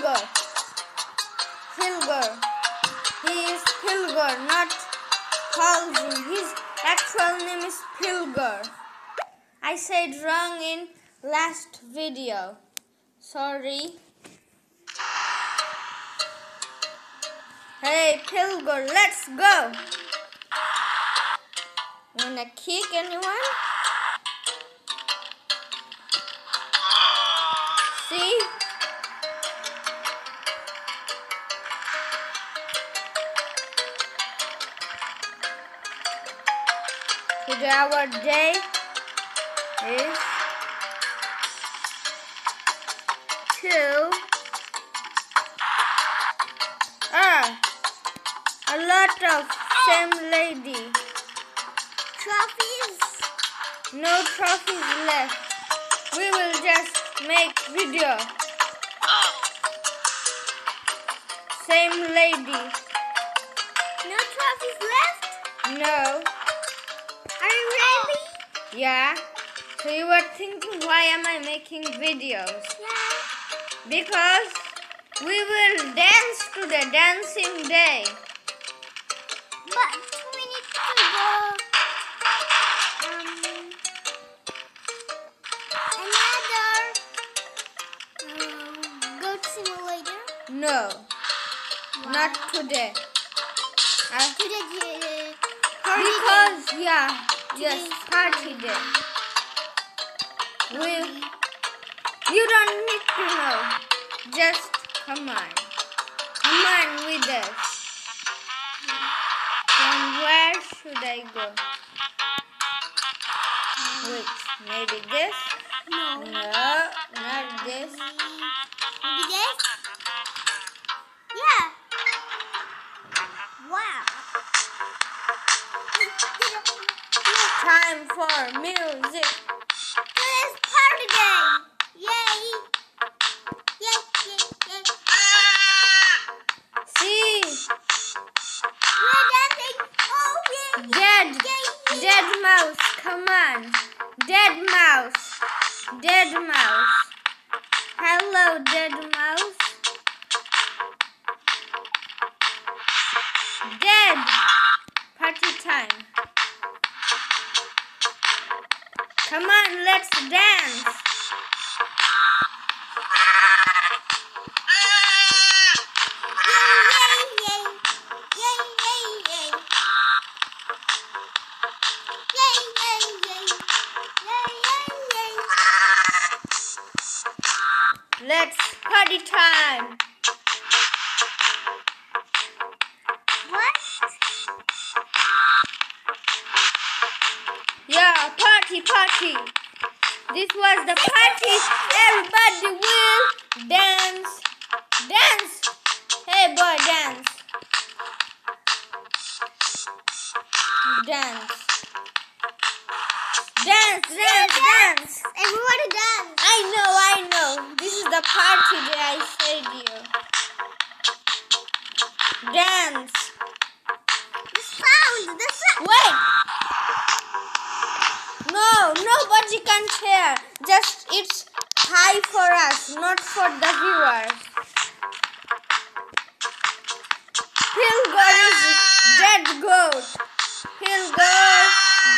Pilgar. Pilgar. He is Pilgar, not Calvin. His actual name is Pilgar. I said wrong in last video. Sorry. Hey, Pilgar, let's go. Wanna kick anyone? See? Today our day is a lot of same lady. Trophies? No trophies left. We will just make video. Same lady. No trophies left? No. Are you ready? Yeah. So you were thinking, why am I making videos? Yeah. Because we will dance today, dancing day. But we need to go another goat simulator. No, Why? not today. Today, Because yes, party day. You don't need to know. Just come on with us. From where should I go? Wait, maybe this? No. No, not this. Maybe this? Yeah. Wow. Time for music. Today's party day. Yay. Yay, yay, yay. See, We're dancing. Oh, yeah. dead mouse, come on. Dead mouse. Hello, dead mouse. Dead. Party time. Come on, let's dance. Let's party time. What? Yeah, party. This was the party. Everybody will dance. Hey boy, dance. Everybody dance. I know. This is the party that I said you. Dance. The sound. Wait. No, nobody can hear. Just it's high for us, not for the viewers. Pilgar is dead goat. Pilgar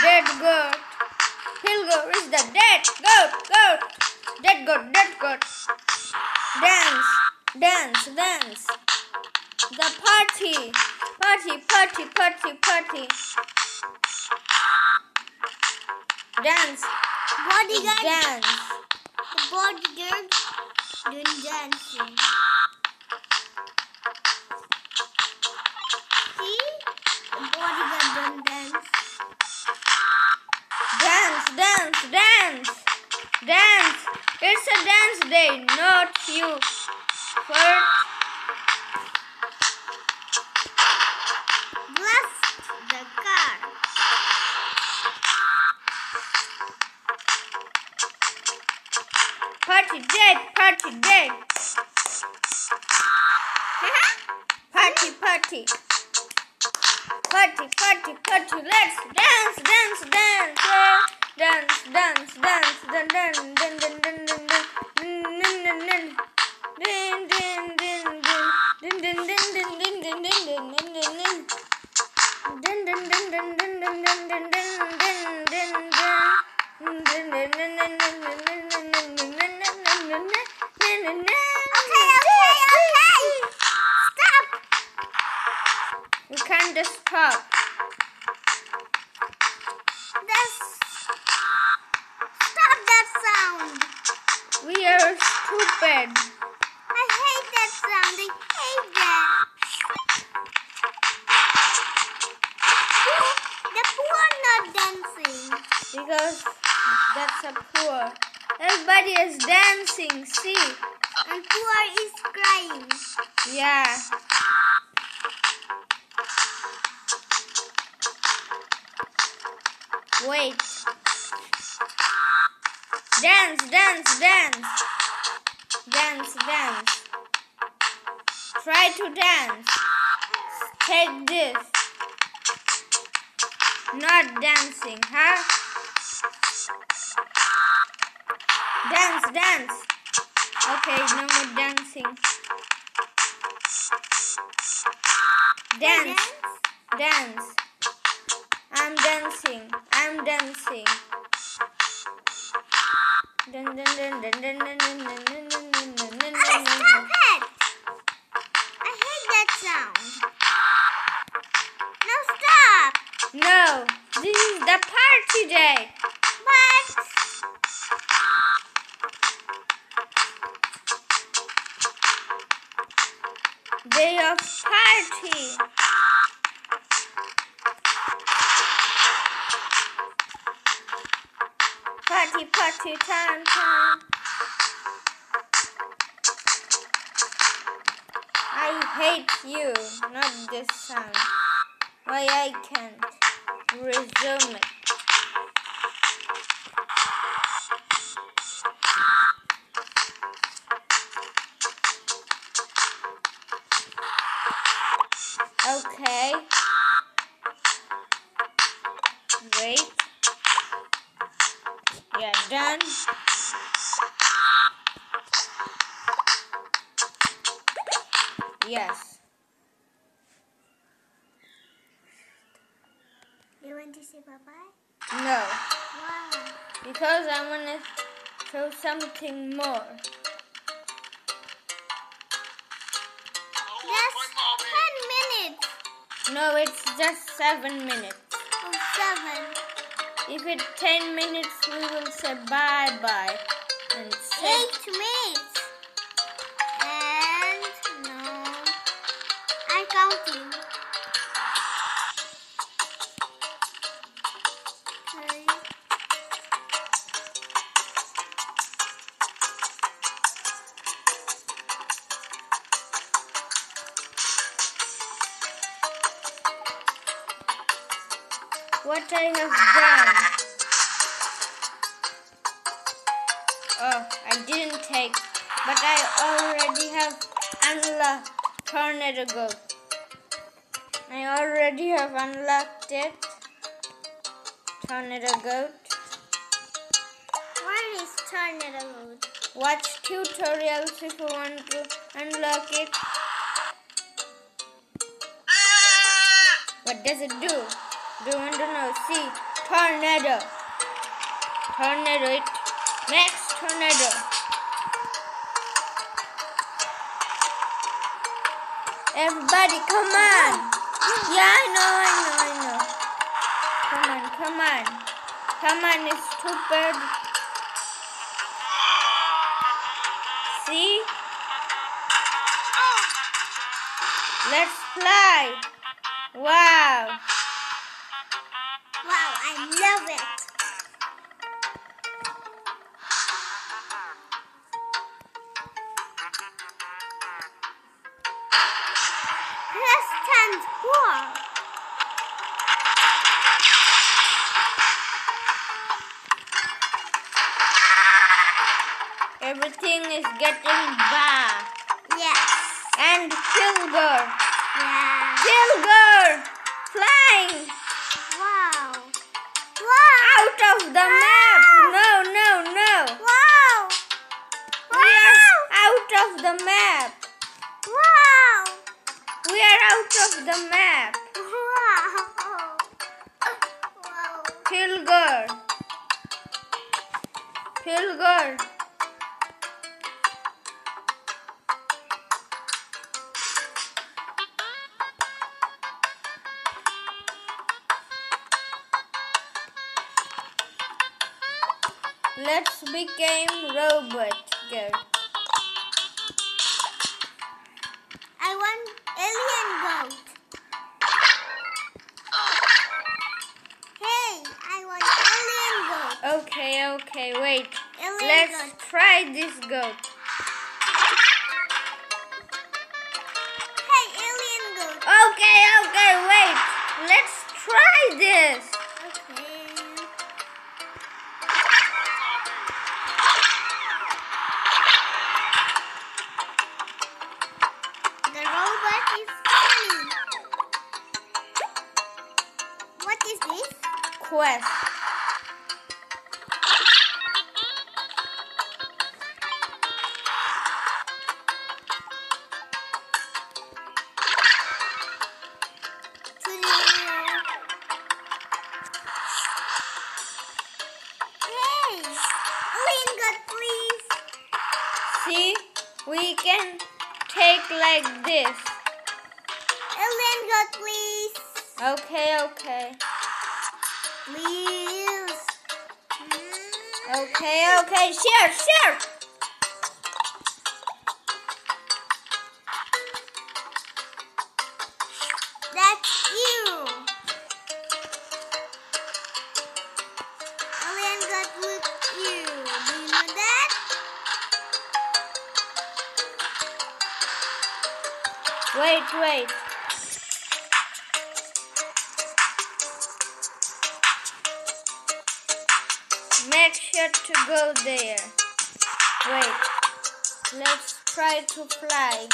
is the dead goat. Dead goat. Dance. The party. Dance. Bodyguard. Dance. The bodyguard doing dancing. See? The bodyguard doing dance. Dance. It's a dance day, not you. Blast the car. Party dead. Party. Let's dance. the stop. Stop that sound. We are stupid. I hate that sound. I hate that. The poor not dancing. Because that's a poor. Everybody is dancing, see? And poor is crying. Yeah. Wait. Dance, dance, dance. Dance, dance. Try to dance. Take this. Not dancing, huh? Dance, dance. Okay, no more dancing. Dance, dance. I'm dancing. I'm dancing. Dun, dun, dun, dun, dun, dun, dun, dun, dun, dun, dun, dun, Stop dun. it! I hate that sound. No, stop! No, this is the party day. But Day of party. Party, party, time, time. I hate you, not this sound. Why I can't resume it? Okay. Wait. Yeah, done. Yes. you want to say bye-bye? No. Wow. Because I want to show something more. That's 10 minutes. No, it's just 7 minutes. Oh, 7. If it's 10 minutes, we will say bye-bye. And say 8 minutes. And no. I'm counting. 3. what I have done. Oh, I didn't take, but I already have unlocked Tornado Goat. I already have unlocked it. Tornado Goat. Where is tornado mode? Watch tutorials if you want to unlock it. What does it do? Do you want to know? See, tornado. Tornado, it makes tornado. Everybody, come on. Yeah, I know. Come on. Come on, it's stupid. See? Let's fly. Wow. Wow, I love it. Let's stand war. Everything is getting bad. Yes. And Kilgore. Yeah. Kilgore! Flying! Wow. Wow. Out of the map! No! Wow. We are Wow. out of the map! Wow. We are out of the map! Wow. Wow. Kilgore! let's become robot girl. I want alien goat. Hey, I want alien goat. Okay, wait. Alien Let's goat. try this goat. Hey, alien goat. Okay, wait. Let's try this. Okay. The robot is funny. What is this? Quest. Hey, alien goat, please. See, we can take like this. Alien goat, please. Okay. Please. Okay, share. That's you. Alien goat, look you. Do you know that? Wait. Make sure to go there. Wait. Let's try to fly.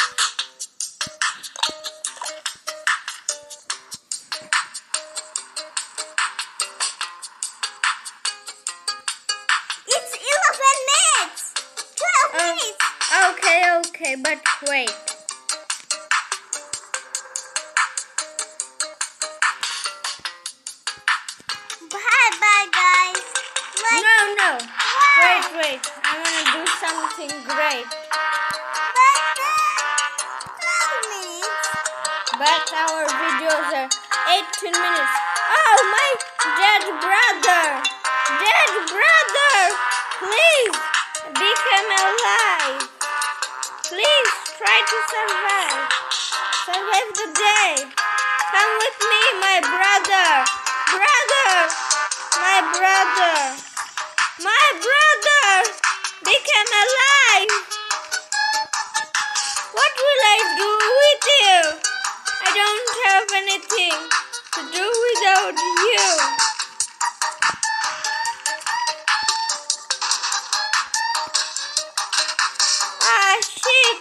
It's 11 minutes. 12 minutes. Okay, but wait. Bye, guys. Like, No. Why? Wait. I want to do something great. But 12 minutes. But our videos are 18 minutes. Oh, my dead brother! Please, become alive. Please, try to survive. Survive the day. Come with me, my brother. My brother, become alive. What will I do with you? I don't have anything to do without you. Ah, shit.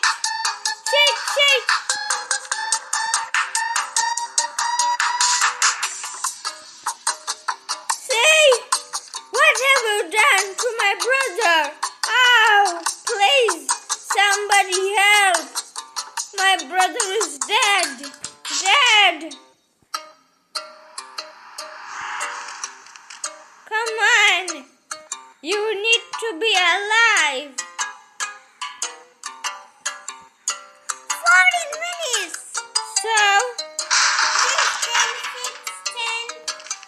See? What have you done to my brother? Oh, please, somebody help. My brother is dead. Come on. You need to be alive. 14 minutes. So, 15, 16,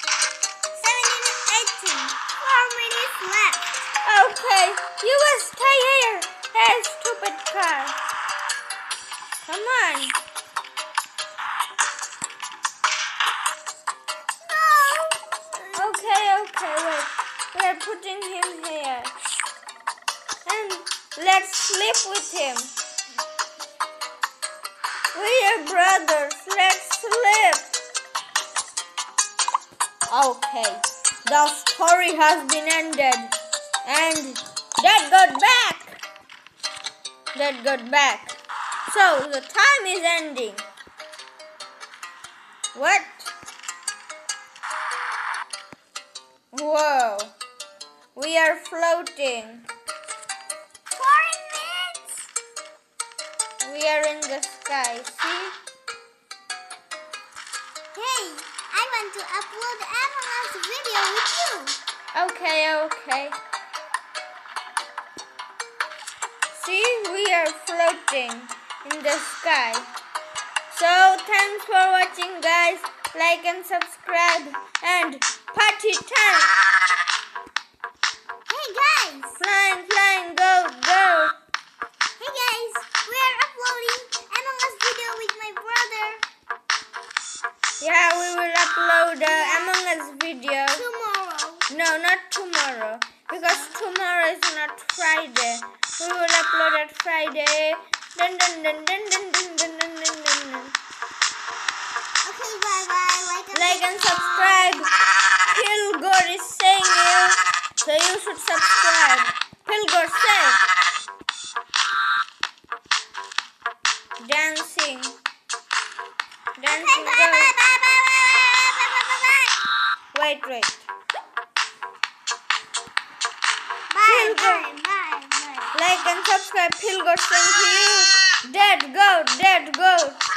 17, 18. 4 minutes left. okay, you will stay here. Hey, stupid car. Come on. No. Okay, wait. We're putting him here. And let's sleep with him. We are brothers. Let's sleep. Okay. The story has been ended. And Dad got back. So the time is ending. What? Whoa. We are floating. 4 minutes. We are in the sky. See? Hey, I want to upload Among Us video with you. Okay. See, we are floating in the sky. So, thanks for watching, guys. Like and subscribe and party time. Hey guys. flying, flying, go, go. Hey guys, we are uploading Among Us video with my brother Yeah, we will upload Among Us video. tomorrow. No, not tomorrow. Because tomorrow is not Friday. We will upload at Friday. Dun dun dun dun dun dun dun dun dun dun dun. Okay, bye bye. Like and subscribe. Pilgor is saying you, so you should subscribe. Pilgor, say. Dancing. Dancing Bye bye girl. bye bye bye. Wait. Bye Pilgor. bye bye. Like and subscribe. Pilgor saying to you. Dead goat, dead goat.